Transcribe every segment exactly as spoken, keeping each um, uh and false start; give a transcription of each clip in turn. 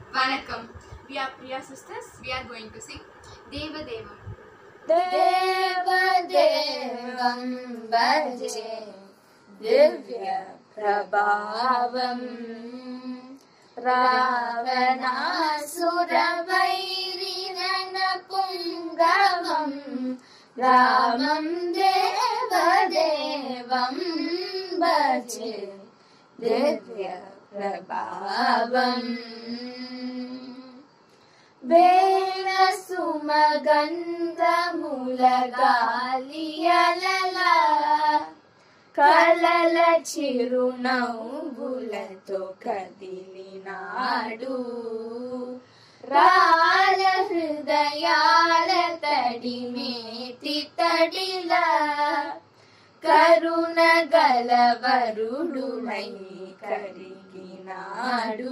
Vanakkam. We are Priya sisters. We are going to sing Deva Deva. Deva Devam Bhaje Divya Prabhavam Ravanasura Pungavam Ramam Deva Devam Bhaje Divya Prabhavam Vena Sumagandha Mulagalialala Kalala Chirunavulato Kadilinaadu Rala Hridayala Tadimeti Tadila Karuna Galavarudu Kariginaadu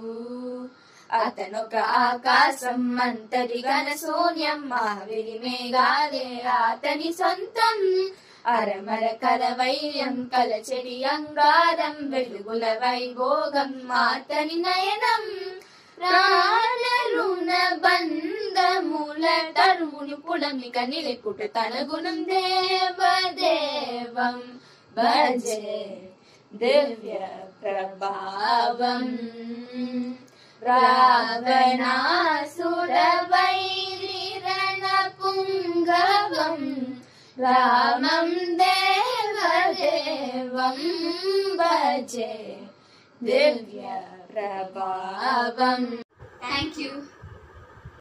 అతనొక ఆకాశం మంతరి ఘన శూన్యం మావిరి మేఘాలే అతని సొంతం అరమర కలవైర్యం కలచెడి అంగారం వెలుగుల వైభోగం అతని నయనం ప్రాణరుణ బంధముల తరువుని పుడమిక నిలిపుట తన గుణం దేవదేవం భజే దివ్య ప్రభావం Ravanasura-Vairi-Rana-Pungavam Ramam Deva-Devam Bhaje Divya Prabhavam. Thank you.